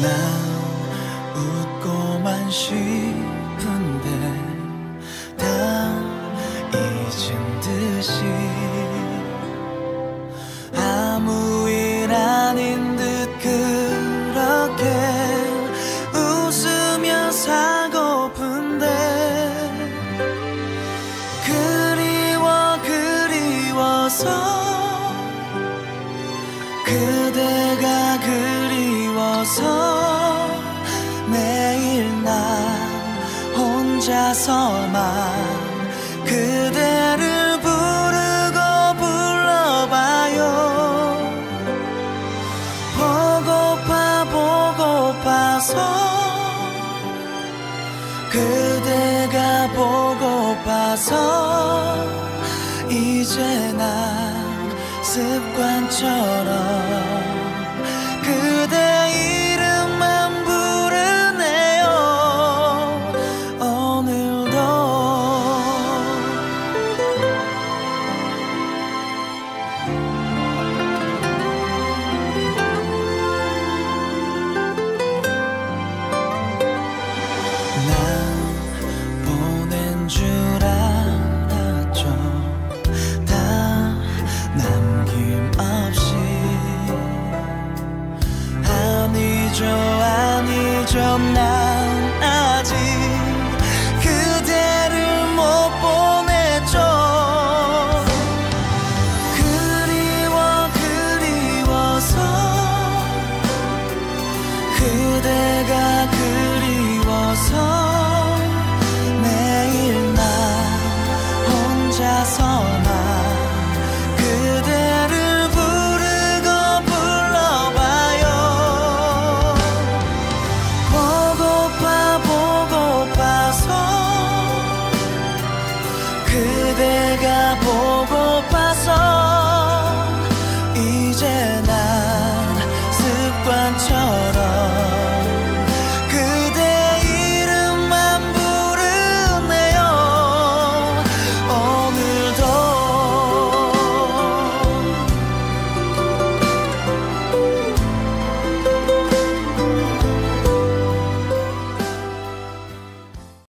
난 웃고만 싶은데 다 잊은 듯이 아무 일 아닌 듯 그렇게 웃으며 살고픈데 그리워서 그대가 그리워서 매일 난 혼자서만 그대를 부르고 불러봐요. 보고파서 그대가 보고파서 이제 난 습관처럼 그대 이름만 부르네요. 오늘도 난 보낸 줄 알았죠. 다 남김없이 아니죠 난 아직